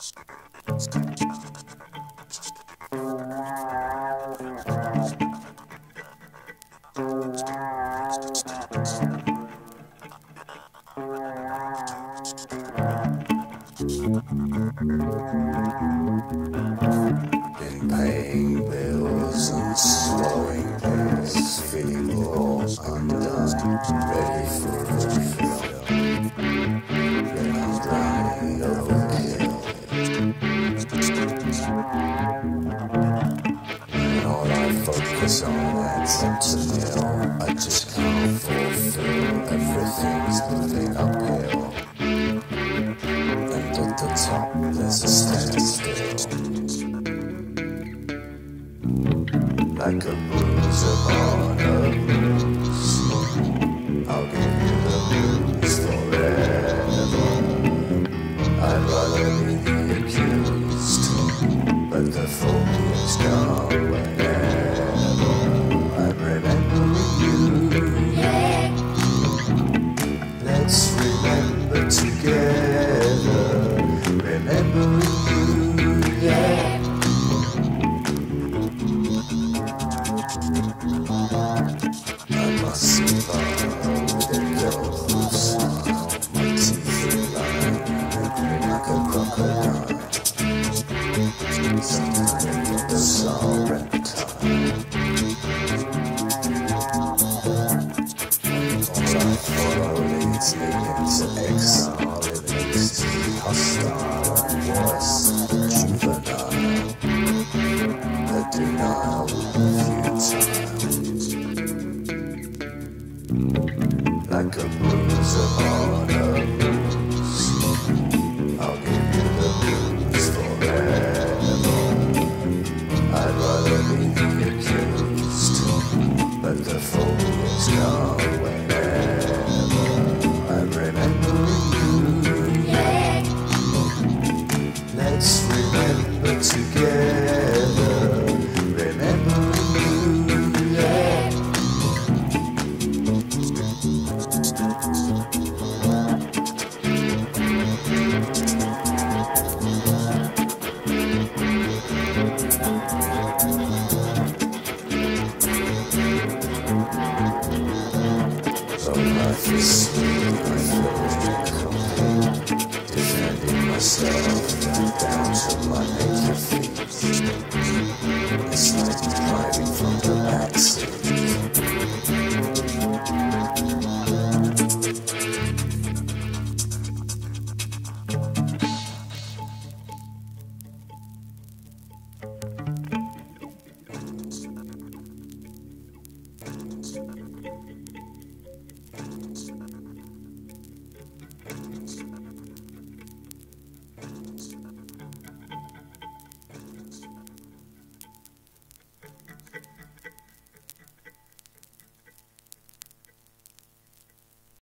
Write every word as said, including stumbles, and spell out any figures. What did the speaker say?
Been paying bills and swallowing pills, feeling all undone, ready for fulfill. Then I'm drowning overkill. And all I focus on adds up to nil. I just can't fulfill. Everything's moving uphill. And at the top there's a standstill. Like a bruise upon a bruise, I'll give you the blues forever. I'd rather be the accused, but the phobia's gone whenever I'm remembering you. Yeah. Let's remember together, remembering you. Yeah. I must survive with a yellow smile, my teeth line like a crocodile. Sometimes a bizarre reptile. All I follow leads me into exile. It makes me hostile and worse, juvenile. The denial futile. Like a bruise upon a bruise, I'll give you the blues forever. I'd rather be the accused, but the phobia's gone whenever I'm remembering you. Yeah. Let's remember together, remembering you. Yeah. Life is sweet, I feel incomplete, defending myself down to my naked feet. It's like driving from